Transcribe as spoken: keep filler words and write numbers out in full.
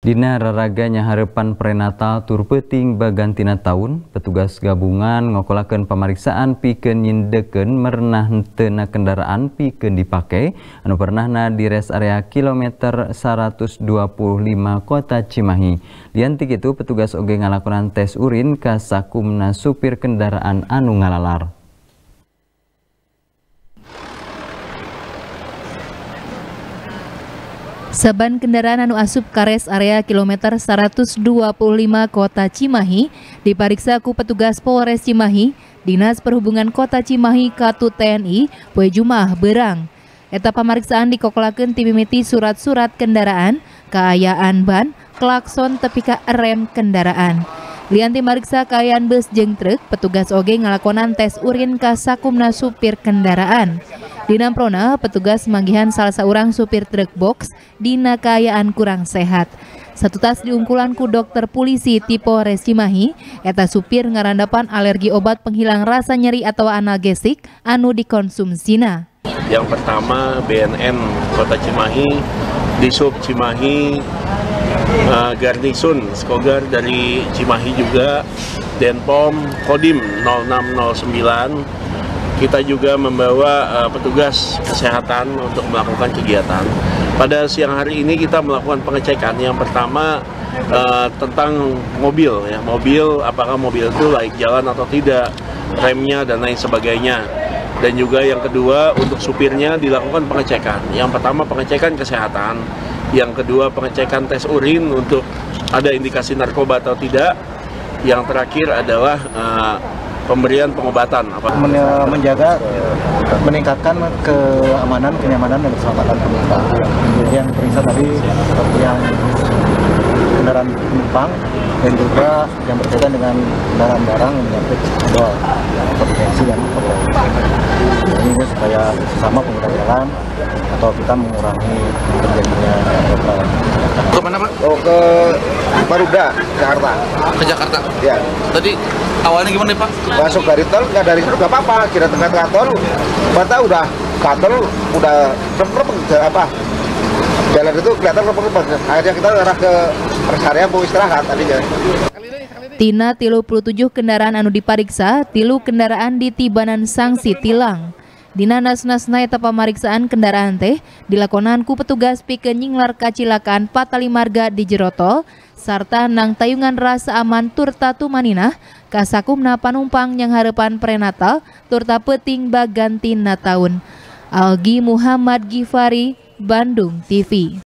Dina raraganya harapan prenatal tur peuting bagantina tahun, petugas gabungan ngokolakeun pamariksaan pikeun nyindekeun merenah henteu kendaraan pikeun dipake anu pernahna di res area kilometer seratus dua puluh lima Kota Cimahi. Lian ti kitu petugas oge ngalakonan tes urin ka sakumna supir kendaraan anu ngalalar. Saban kendaraan anu asup ka res area kilometer seratus dua puluh lima Kota Cimahi dipariksa ku petugas Polres Cimahi, Dinas Perhubungan Kota Cimahi Katu T N I poe Jumaah beurang. Eta pamariksaan dikokolakeun ti mimiti surat-surat kendaraan, kaayaan ban, klakson tepi ka rem kendaraan. Lian ti mariksa kaayaan bus jeung truk, petugas oge ngalakonan tes urin ka sakumna supir kendaraan. Dina prona, petugas manggihan salah saurang supir truk box dina kaayaan kurang sehat. Satu tas diungkulan ku dokter polisi ti Polres Cimahi, eta supir ngarandapan alergi obat penghilang rasa nyeri atau analgesik anu dikonsumsina. Yang pertama B N N Kota Cimahi, Disub Cimahi, uh, Garnisun Skogar dari Cimahi juga, Denpom Kodim nol enam nol sembilan. Kita juga membawa uh, petugas kesehatan untuk melakukan kegiatan. Pada siang hari ini kita melakukan pengecekan. Yang pertama uh, tentang mobil, ya mobil apakah mobil itu layak jalan atau tidak, remnya dan lain sebagainya. Dan juga yang kedua untuk supirnya dilakukan pengecekan. Yang pertama pengecekan kesehatan, yang kedua pengecekan tes urin untuk ada indikasi narkoba atau tidak. Yang terakhir adalah uh, pemberian pengobatan apa menjaga meningkatkan keamanan, kenyamanan dan keselamatan penumpang. Jadi yang diperiksa tadi seperti yang kendaraan penumpang dan juga yang berkaitan dengan kendaraan barang yang menyangkut odol, potensi dan odol. Ini supaya sesama pengguna jalan atau kita mengurangi terjadinya odol. Ke mana, Pak? Oh, ke Maruda, Jakarta. Ke Jakarta? Ya. Tadi awalnya gimana, Pak? Masuk dari tol, nggak dari tol nggak apa-apa. Kira tengah-tengah tol, mata udah tol, udah rep-rep apa? Jalan itu kelihatan rep-rep. Akhirnya kita arah ke rest area mau istirahat tadinya. Tina tilu puluh tujuh kendaraan anu dipariksa, tilu kendaraan ditibanan sanksi tilang. Dina nas-nasna eta pamariksaan kendaraan teh dilakonan ku petugas pikeun nyinglar kacilakaan patali marga di jero tol sarta nang tayungan rasa aman turta tumaninah ka sakumna panumpang yang harapan prenatal turta peuting bagantina taun. Algi Muhammad Gifari, Bandung T V.